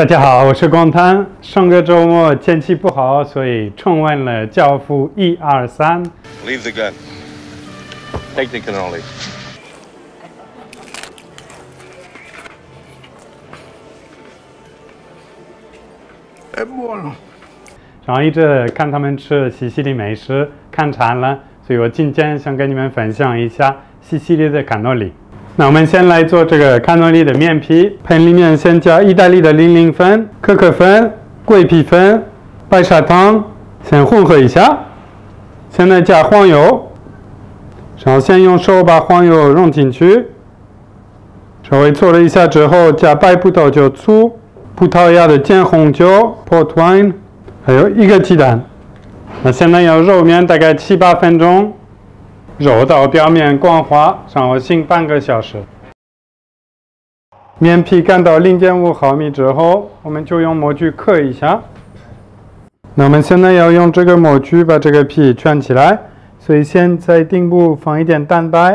大家好，我是光滩。上个周末天气不好，所以重温了《教父》1、2、3。 Leave the gun. Take the cannoli. 然后一直看他们吃西西里美食，看馋了，所以我今天想跟你们分享一下西西里的卡诺里。那我们先来做这个卡诺里的面皮，盆里面先加意大利的00粉、可可粉、桂皮粉、白砂糖，先混合一下。现在加黄油，然后先用手把黄油融进去，稍微搓了一下之后，加白葡萄酒醋、葡萄牙的尖红酒 （Port Wine）， 还有1个鸡蛋。那现在要揉面大概7、8分钟。揉到表面光滑，然后醒半个小时。面皮干到0.5毫米之后，我们就用模具刻一下。那我们现在要用这个模具把这个皮圈起来，所以先在顶部放一点蛋白，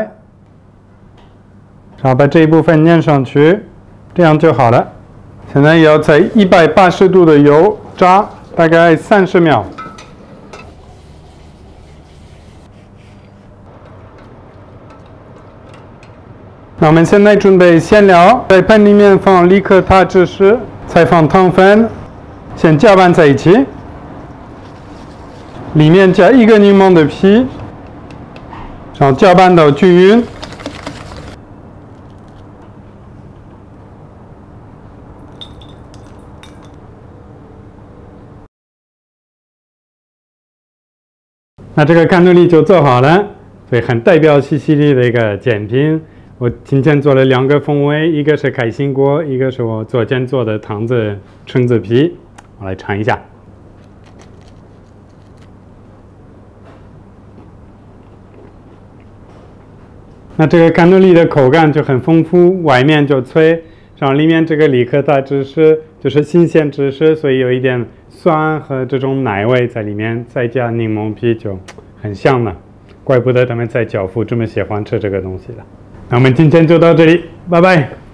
然后把这一部分粘上去，这样就好了。现在要在180度的油炸大概30秒。那我们现在准备馅料，在盆里面放利克塔芝士，再放糖粉，先搅拌在一起。里面加1个柠檬的皮，然后搅拌到均匀。那这个卡诺里就做好了，所以很代表西西里的一个甜品。我今天做了2个风味，一个是开心果，一个是我昨天做的糖子橙子皮。我来尝一下。那这个卡诺里的口感就很丰富，外面就脆，然后里面这个利克塔芝士就是新鲜芝士，所以有一点酸和这种奶味在里面，再加柠檬皮就很香了。怪不得他们在教父这么喜欢吃这个东西了。那我们今天就到这里，拜拜。